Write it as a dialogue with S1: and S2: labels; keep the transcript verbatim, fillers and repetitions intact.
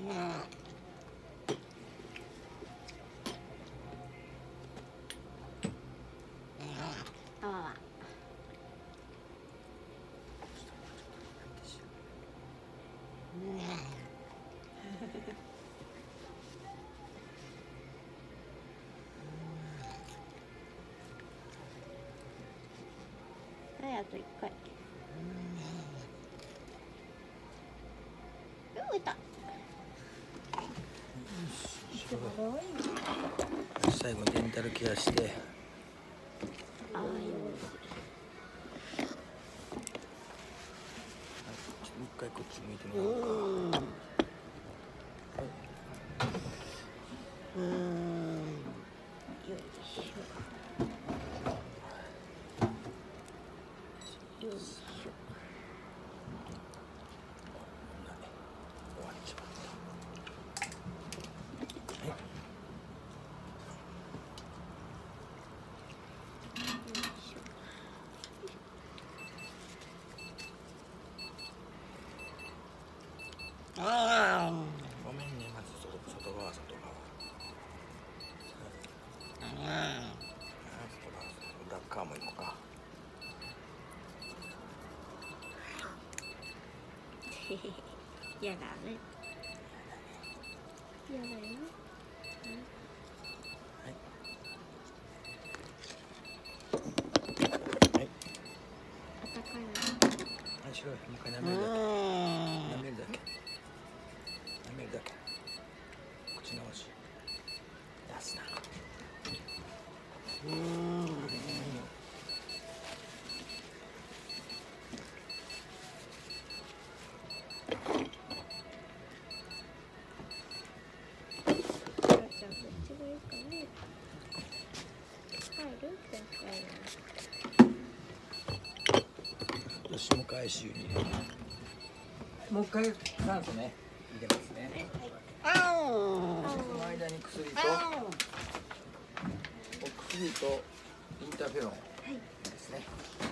S1: はい、あと一回。うん、いた。
S2: 最後にデンタルケアして。
S1: ああ、よし。
S2: もう一回こっち向いてもらおうか。
S1: うん。よいしょ。よいしょ。
S2: 終わっちまった。はい。
S1: ああ。
S2: ごめんね、まず外外側外側。
S1: ああ。
S2: 外側裏側も行こうか。
S1: やだね。やだよ。
S2: はい。はい。
S1: あったかいな。
S2: はい、白い。もう一回舐めるだけ。舐めるだけ。舐めるだけ。口直し。出すな。うん。よし、もう一回週に。もう一回酸素ね、入れますね。その間に薬と、お薬とインターフェロンですね。